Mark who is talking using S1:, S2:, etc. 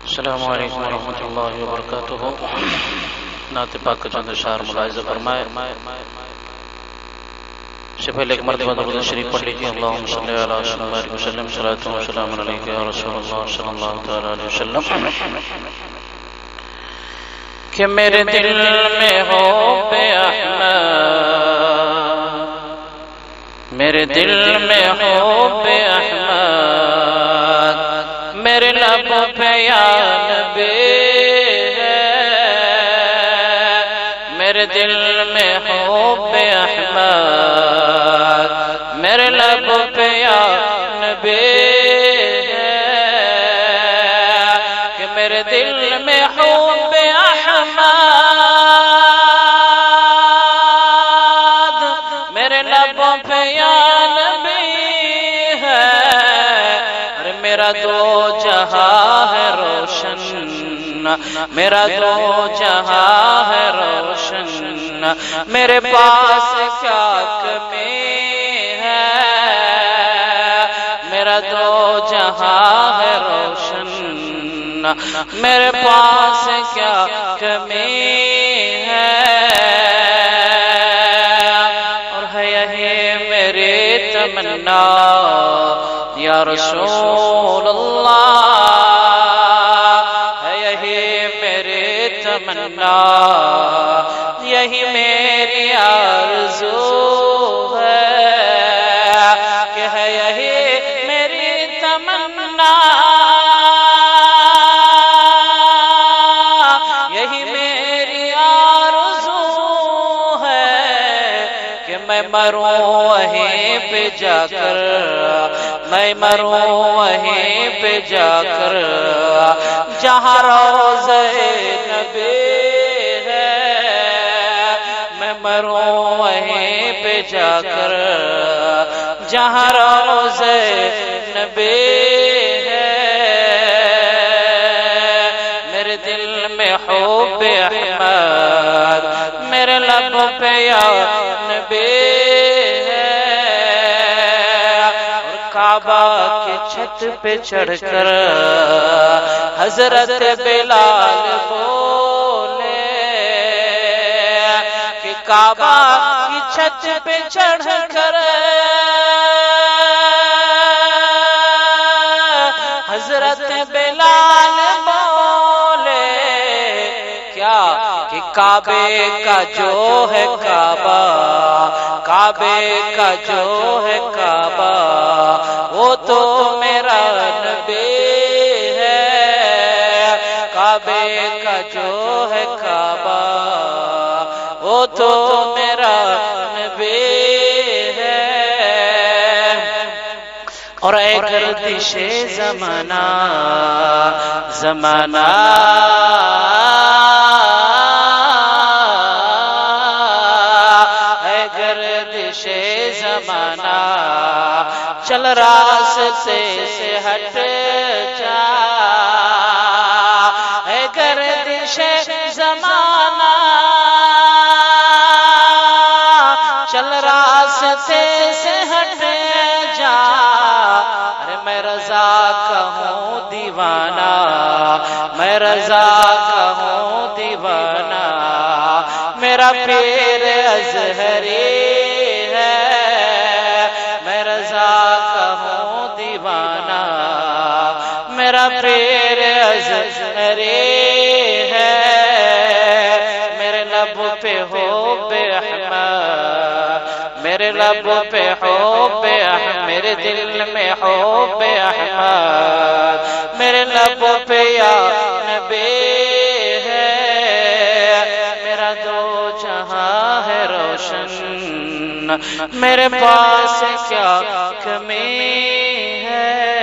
S1: السلام علیکم ورحمۃ اللہ وبرکاتہ۔ نعت پاک کا چند اشعار ملاحظہ فرمائے۔ اس سے پہلے ایک مرتبہ درود شریف پڑھ لیجیے۔ اللہم صلی علی محمد وسلم، صلاۃ و سلام علیک یا رسول اللہ صلی اللہ تعالی علیہ وسلم۔ کہ میرے دل میں ہو بے احمد، میرے دل میں ہو بے احمد، میرے لبوں پہ یا نبی ہے، میرے دل میں ہو بے احمد، میرے لبوں پہ یا نبی ہے، کہ میرے دل میں ہو بے احمد، میرے لبوں پہ یا نبی ہے، میرا دو جہاں ہے روشن، میرا دو جہاں ہے روشن، میرے پاس کیا کمی ہے، میرا دو جہاں ہے روشن، میرے پاس کیا کمی ہے، اور ہے یہی میری تمنا یا رسول اللہ، ہے یہی میری تمنا، یہی میری آرزو ہے، کہ ہے یہی میری تمنا، یہی میری آرزو ہے، کہ میں مروں وہیں پہ جا کر، میں مروں وہیں پہ جا کر، جہاں روضہ نبی ہے، میں مروں وہیں پہ جا کر، جہاں روضہ نبی ہے، میرے دل میں حب احمد، میرے لبوں پہ یا نبی ہے، کعبہ کی چھت پہ چڑھ کر حضرت بلال بولے، کہ کعبہ کی چھت پہ چڑھ کر حضرت بلال بولے، کیا کہ کعبے کا جو ہے کعبہ، کعبے کا جو ہے کعبہ، وہ تو میرا نبی ہے، کعبے کا جو ہے کعبہ، وہ تو میرا نبی ہے، اور اے گردش زمانہ زمانہ، اے گردش زمانہ، چل راستے سے ہٹ جا، اے گردش زمانہ، چل راستے سے ہٹ جا، ارے میں رضا کا ہوں دیوانہ، میں رضا کا ہوں دیوانہ، میرا پیر ازہری ہے، میں رضا کا ہوں دیوانہ، میرا پیر ازہری ہے، میرے لب پہ ہو بے احمد، میرے لب پہ ہو بے احمد، میرے دل میں ہو بے احمد، میرے لب پہ یا نبی ہے، میرا دو جہاں ہے روشن، میرے پاس کیا کمی ہے۔